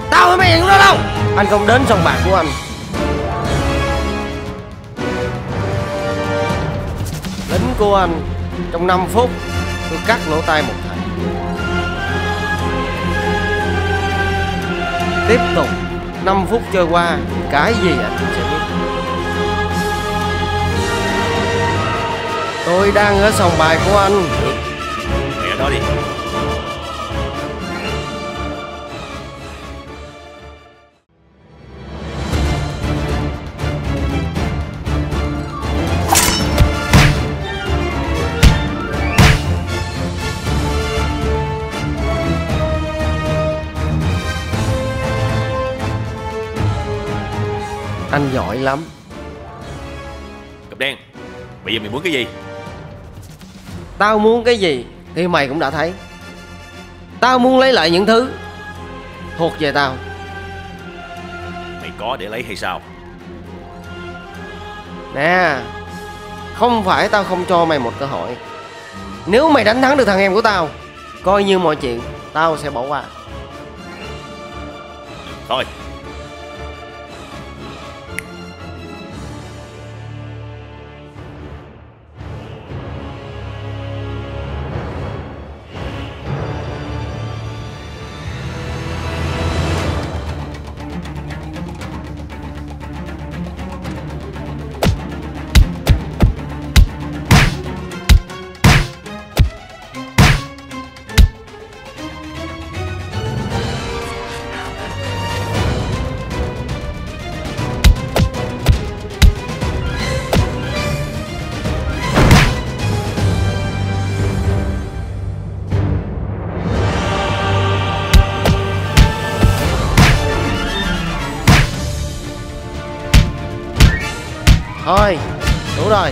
Tao không hẹn đó đâu. Anh không đến sòng bạc của anh. Lính của anh, trong 5 phút tôi cắt lỗ tai một thằng. Tiếp tục 5 phút trôi qua, cái gì anh cũng sẽ biết. Tôi đang ở sòng bài của anh. Được, mày ở đó đi. Anh giỏi lắm. Cặp đen, bây giờ mày muốn cái gì? Tao muốn cái gì thì mày cũng đã thấy. Tao muốn lấy lại những thứ thuộc về tao. Mày có để lấy hay sao? Nè, không phải tao không cho mày một cơ hội. Nếu mày đánh thắng được thằng em của tao, coi như mọi chuyện tao sẽ bỏ qua. Thôi. Thôi, đủ rồi.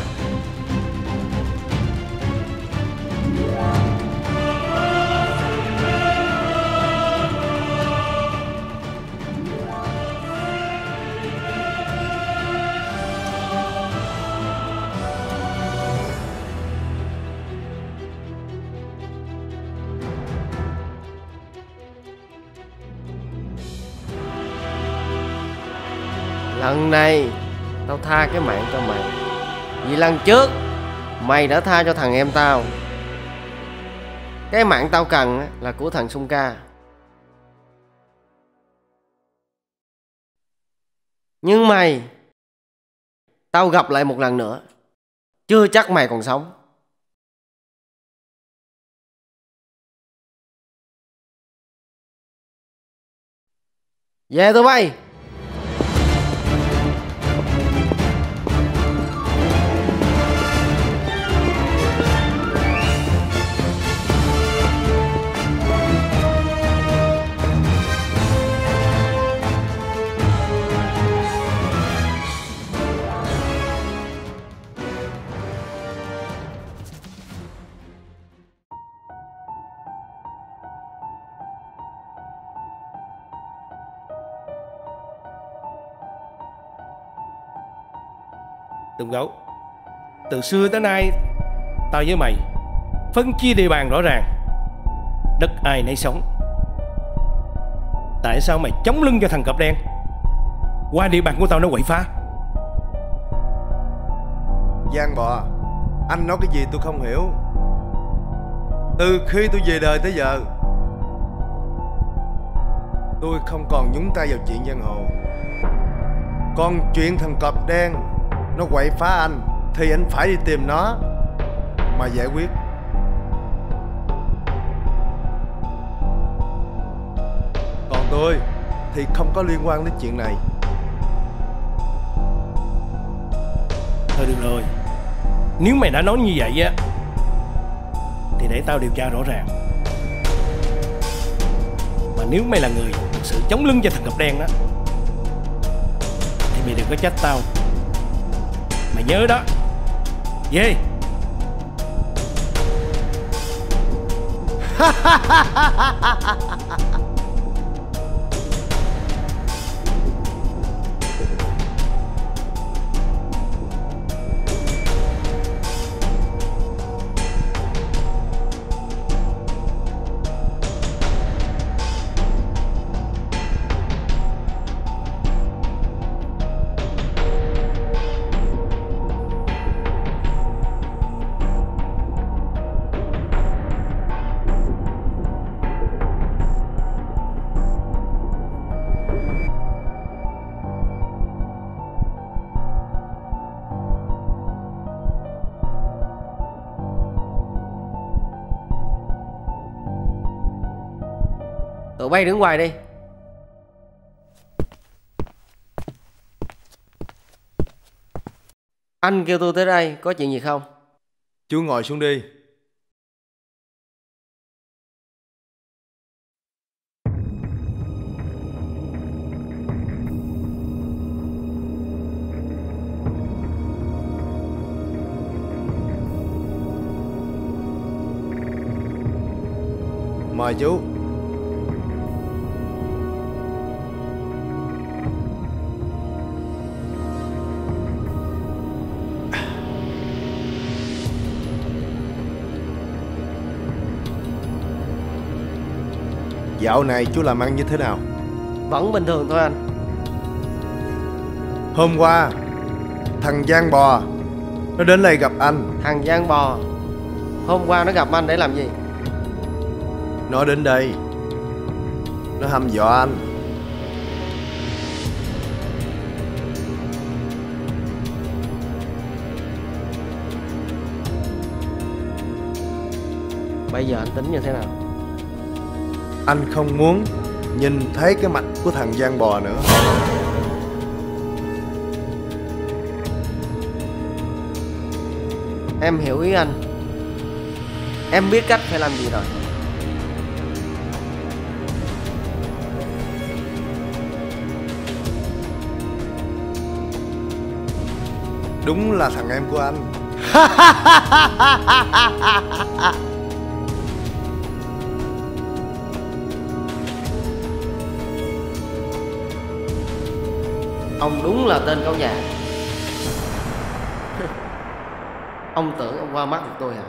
Lần này tao tha cái mạng cho mày, vì lần trước mày đã tha cho thằng em tao. Cái mạng tao cần là của thằng Sung Ca. Nhưng mày, tao gặp lại một lần nữa, chưa chắc mày còn sống. Về tụi bay. Tùng Gấu, từ xưa tới nay tao với mày phân chia địa bàn rõ ràng, đất ai nấy sống. Tại sao mày chống lưng cho thằng cọp đen qua địa bàn của tao nó quậy phá? Giang bò, anh nói cái gì tôi không hiểu. Từ khi tôi về đời tới giờ, tôi không còn nhúng tay vào chuyện giang hồ. Còn chuyện thằng cọp đen nó quậy phá anh thì anh phải đi tìm nó mà giải quyết. Còn tôi thì không có liên quan đến chuyện này. Thôi được rồi, nếu mày đã nói như vậy á thì để tao điều tra rõ ràng. Mà nếu mày là người thực sự chống lưng cho thằng cọp đen đó thì mày đừng có trách tao. Mày nhớ đó. Về. Tụi bay đứng ngoài đi. Anh kêu tôi tới đây có chuyện gì không? Chú ngồi xuống đi. Mời chú. Dạo này chú làm ăn như thế nào? Vẫn bình thường thôi anh. Hôm qua thằng Giang Bò nó đến đây gặp anh. Thằng Giang Bò hôm qua nó gặp anh để làm gì? Nó đến đây nó hăm dọa anh. Bây giờ anh tính như thế nào? Anh không muốn nhìn thấy cái mặt của thằng Giang Bò nữa. Em hiểu ý anh. Em biết cách phải làm gì rồi. Đúng là thằng em của anh. Ông đúng là tên cáo già. Ông tưởng ông qua mắt được tôi hả?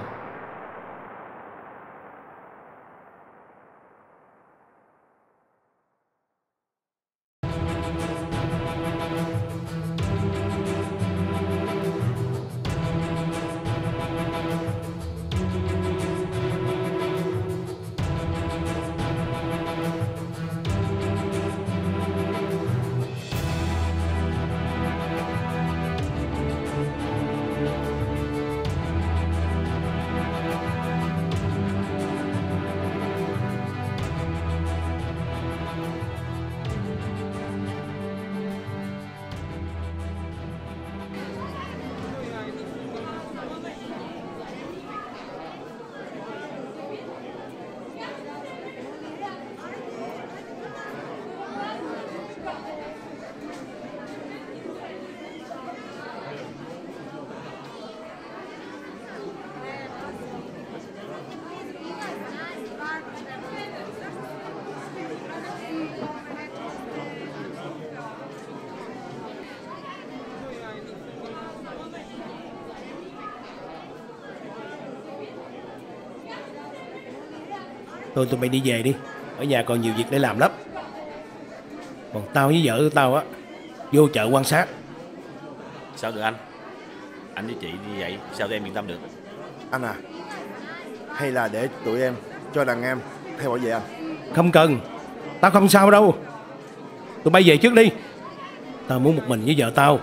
Thôi tụi bay đi về đi. Ở nhà còn nhiều việc để làm lắm. Còn tao với vợ tao á, vô chợ quan sát. Sao được anh? Anh với chị như vậy sao tụi em yên tâm được? Anh à, hay là để tụi em cho đàn em theo bảo vệ anh? Không cần, tao không sao đâu. Tụi bay về trước đi. Tao muốn một mình với vợ tao.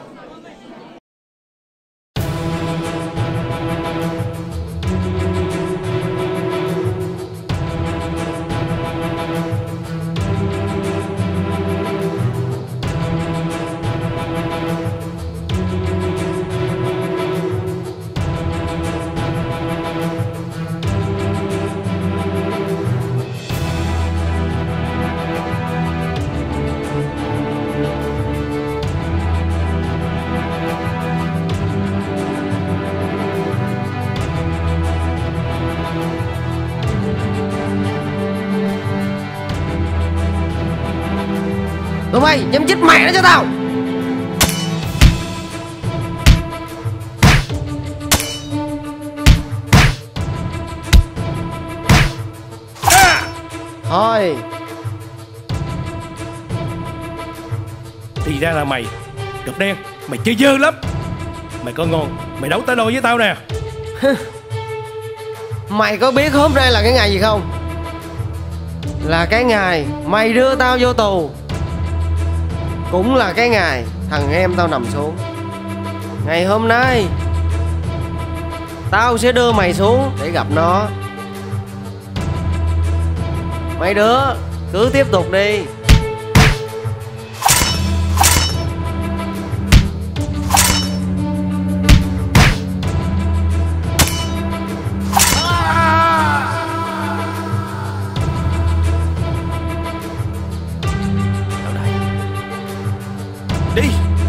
Tụi bay nhắm chích mẹ nó cho tao. Thôi. Thì ra là mày. Cọp đen, mày chơi dơ lắm. Mày có ngon, mày đấu tay đôi với tao nè. Mày có biết hôm nay là cái ngày gì không? Là cái ngày mày đưa tao vô tù. Cũng là cái ngày thằng em tao nằm xuống. Ngày hôm nay tao sẽ đưa mày xuống để gặp nó. Mấy đứa Cứ tiếp tục đi. Đâu đây? Đi.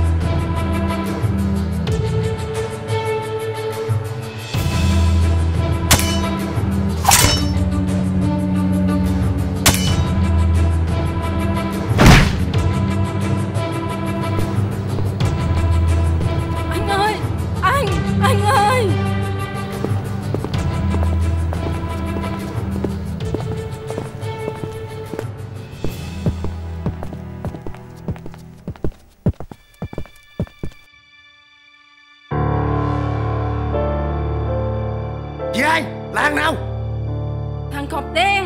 Anh ơi, anh ơi. Chị ai? Là thằng nào? Thằng cọp đen.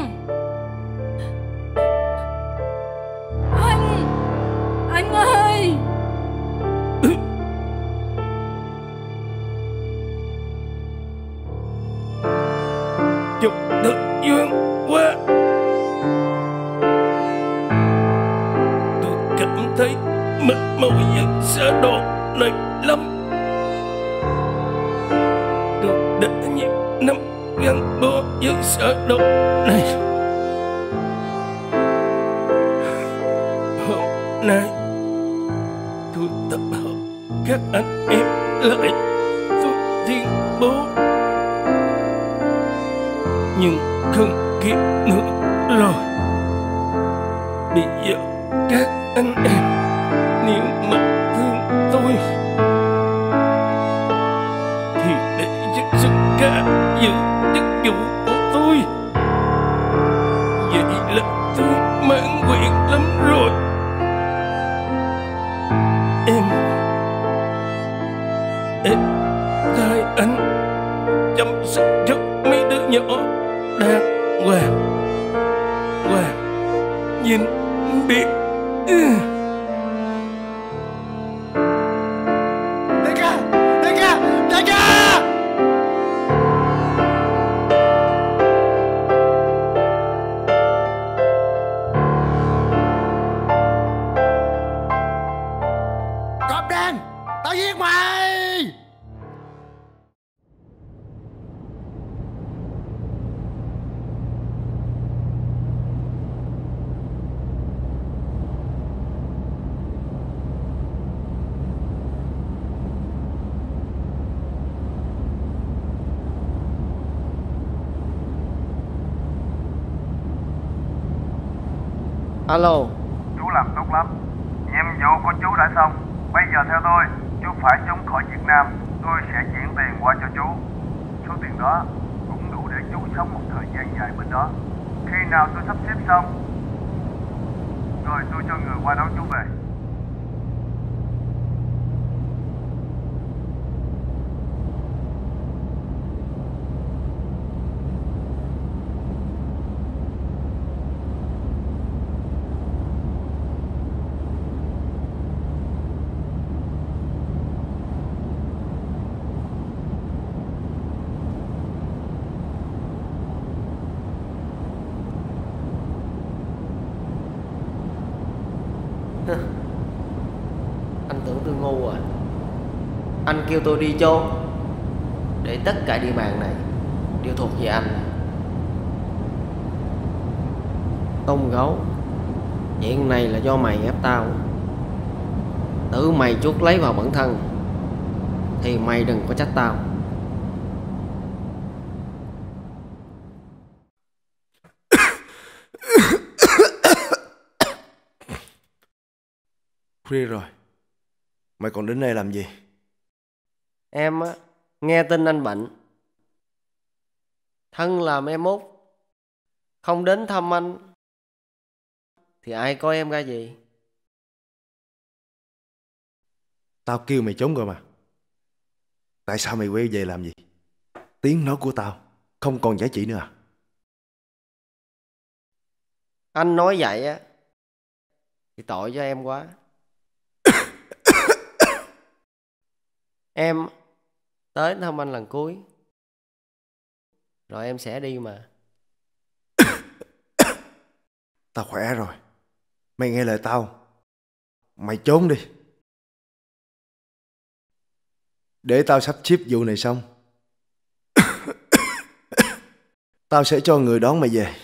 Anh ơi. Chúc thật duyên quá. Tôi cảm thấy mệt mỏi và sợ độ này lắm. Tôi đã nhiều năm gắn bó với sợ độ này. Hôm nay tôi tập hợp các anh em lại. Tôi tuyên bố nhưng không kịp nữa rồi. Bây giờ các anh em nếu mà thương tôi thì để chức sức cả giữ chức vụ của tôi. Vậy là tôi mãn nguyện lắm rồi. Em thay anh chăm sóc cho mấy đứa nhỏ đàng hoàng nhìn biết. Đại ca! Đại ca! Đại ca! Cọp đen! Tao giết mày! Alo. Chú làm tốt lắm. Nhiệm vụ của chú đã xong. Bây giờ theo tôi, chú phải trốn khỏi Việt Nam. Tôi sẽ chuyển tiền qua cho chú. Số tiền đó cũng đủ để chú sống một thời gian dài bên đó. Khi nào tôi sắp xếp xong rồi tôi cho người qua đón chú về. Anh tưởng tôi ngu à? Anh kêu tôi đi chôn để tất cả địa bàn này đều thuộc về anh. Tông gấu, chuyện này là do mày ép tao. Tự mày chuốc lấy vào bản thân thì mày đừng có trách tao. Khuya rồi, mày còn đến đây làm gì? Em á, nghe tin anh bệnh, thân làm em út, không đến thăm anh thì ai coi em ra gì? Tao kêu mày trốn rồi mà. Tại sao mày quay về làm gì? Tiếng nói của tao không còn giá trị nữa à? Anh nói vậy á thì tội cho em quá. Em tới thăm anh lần cuối rồi em sẽ đi mà. Tao khỏe rồi. Mày nghe lời tao. Mày trốn đi. Để tao sắp xếp vụ này xong, tao sẽ cho người đón mày về.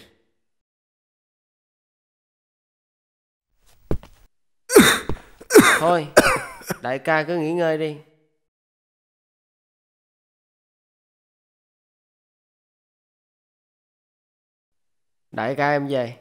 Thôi, đại ca cứ nghỉ ngơi đi. Đại ca em về.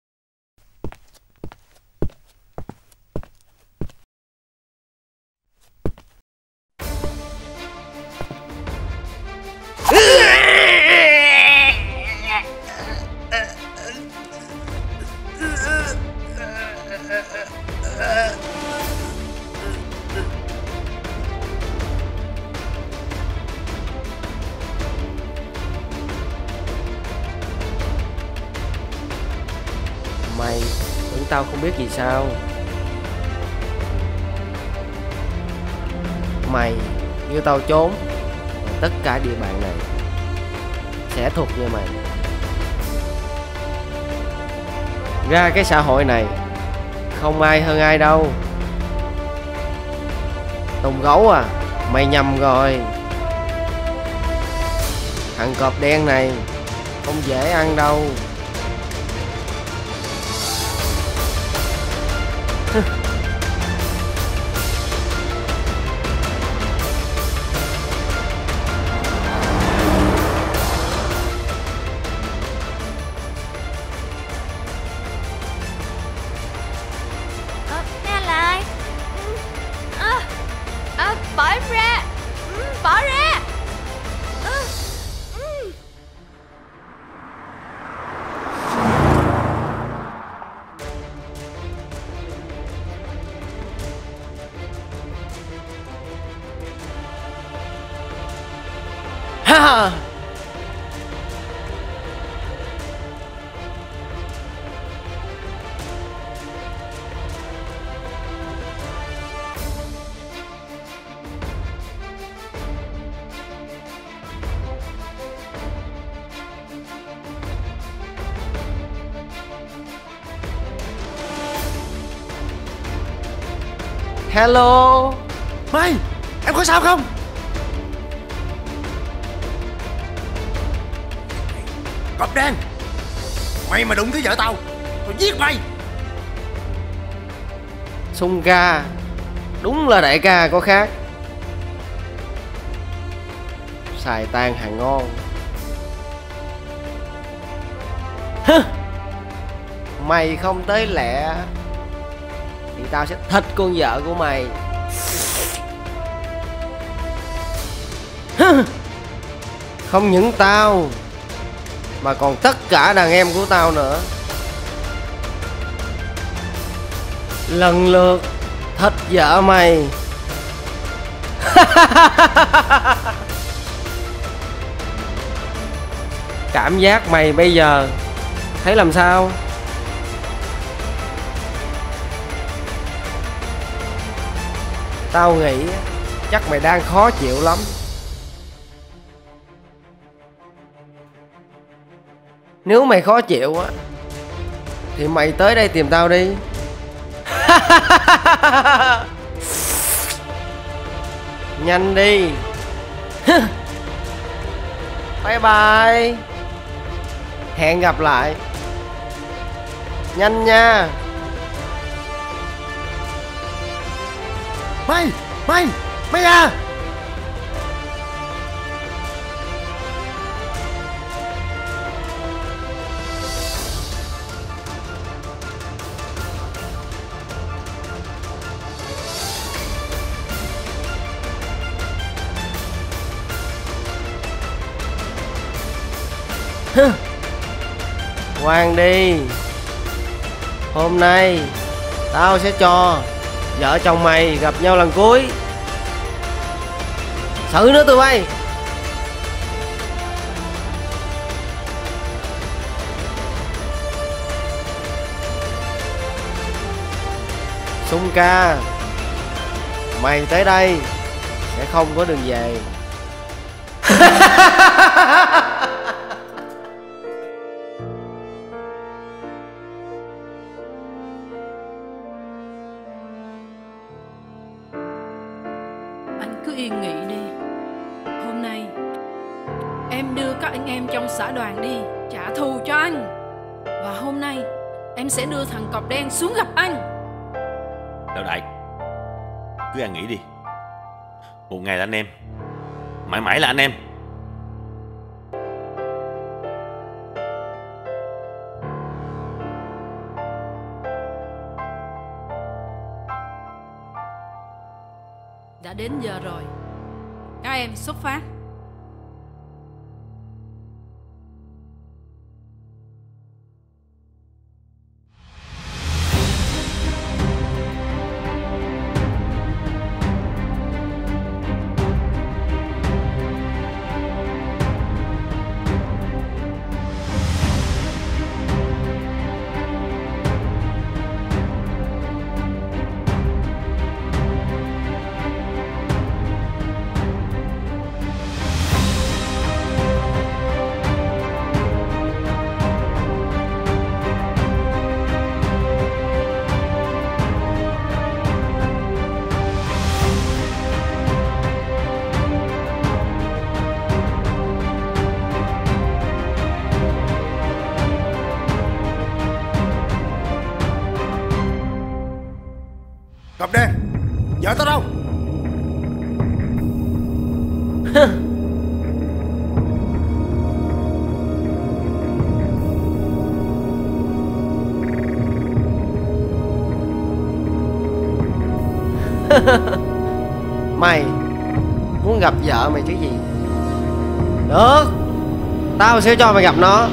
Mày tưởng tao không biết gì sao? Mày như tao trốn, tất cả địa bàn này sẽ thuộc về mày. Ra cái xã hội này không ai hơn ai đâu. Tùng gấu à, mày nhầm rồi. Thằng cọp đen này không dễ ăn đâu. Nè lại. Bỏ em ra. Bỏ ra. Ha! Hello. Mày, em có sao không? Cọp đen, mày mà đụng tới vợ tao giết mày. Sung ca, đúng là đại ca có khác. Xài tan hàng ngon. Mày không tới lẹ thì tao sẽ thịt con vợ của mày. Không những tao mà còn tất cả đàn em của tao nữa. Lần lượt thịt vợ mày. Cảm giác mày bây giờ thấy làm sao? Tao nghĩ chắc mày đang khó chịu lắm. Nếu mày khó chịu á thì mày tới đây tìm tao đi. Nhanh đi. Bye bye. Hẹn gặp lại. Nhanh nha. Mày à. Ngoan đi. Hôm nay tao sẽ cho vợ chồng mày gặp nhau lần cuối. Xử nữa tụi bay. Sung ca, mày tới đây sẽ không có đường về. trong xã đoàn đi trả thù cho anh. Và hôm nay em sẽ đưa thằng cọp đen xuống gặp anh. Lão đại, cứ an nghĩ đi. Một ngày là anh em, mãi mãi là anh em. Đã đến giờ rồi, các em xuất phát. Cọp đen, vợ tao đâu? Mày muốn gặp vợ mày chứ gì? Được, tao sẽ cho mày gặp nó.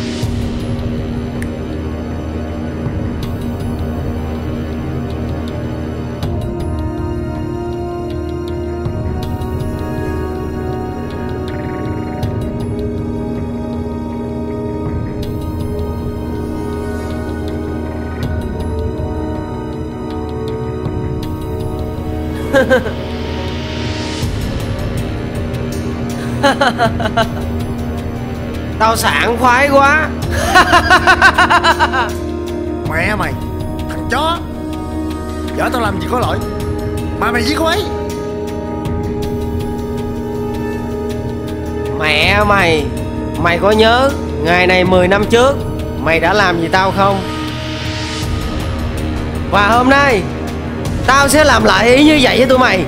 Tao sảng khoái quá. Mẹ mày, thằng chó. Vợ tao làm gì có lỗi mà mày giết cô ấy? Mẹ mày, mày có nhớ ngày này 10 năm trước mày đã làm gì tao không? Và hôm nay tao sẽ làm lại ý như vậy với tụi mày.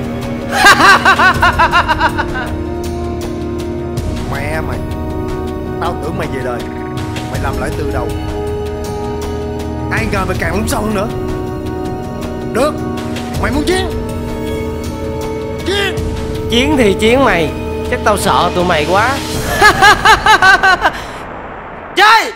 Mẹ mày, tao tưởng mày về đời, mày làm lại từ đầu. Ai ngờ mày càng lún sâu nữa. Được, mày muốn chiến? Chiến! Chiến thì chiến mày, chắc tao sợ tụi mày quá. Chơi!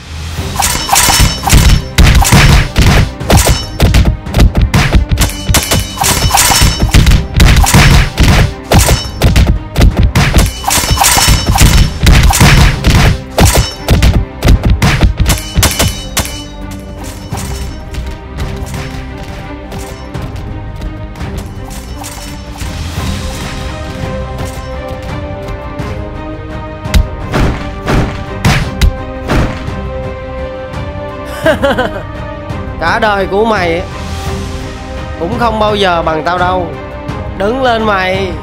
Cả đời của mày cũng không bao giờ bằng tao đâu. Đứng lên mày.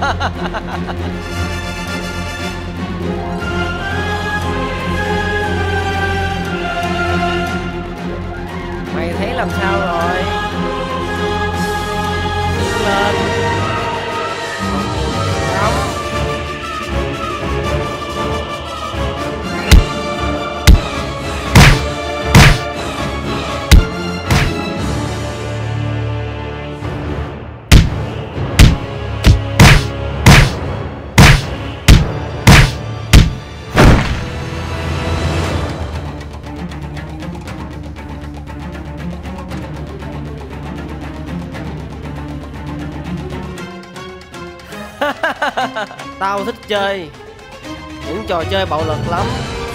Mày thấy làm sao rồi? Đứng lên. Không. Tao thích chơi những trò chơi bạo lực lắm.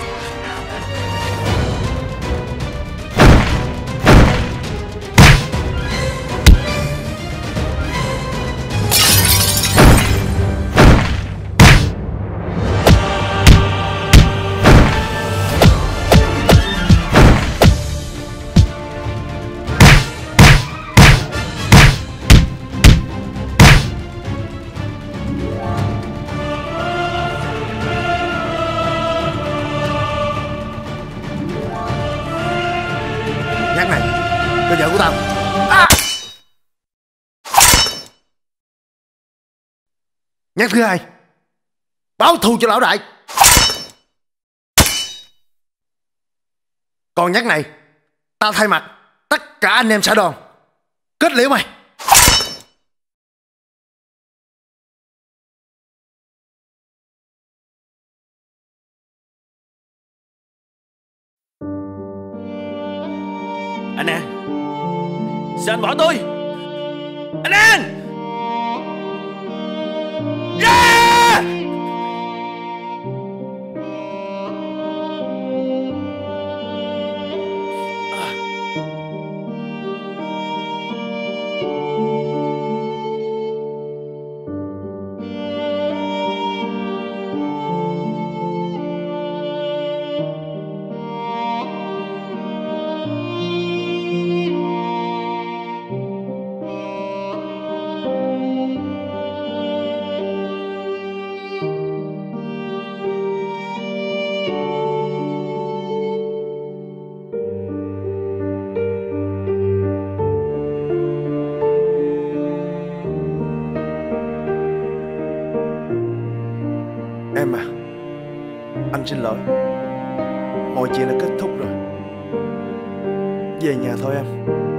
Nhát này, cô vợ của tao. À! Nhát thứ hai, báo thù cho lão đại. Còn nhát này, tao thay mặt tất cả anh em xã đoàn kết liễu mày. Anh An, sao anh bỏ tôi? Anh An! Yeah! Em à, anh xin lỗi. Mọi chuyện đã kết thúc rồi. Về nhà thôi em.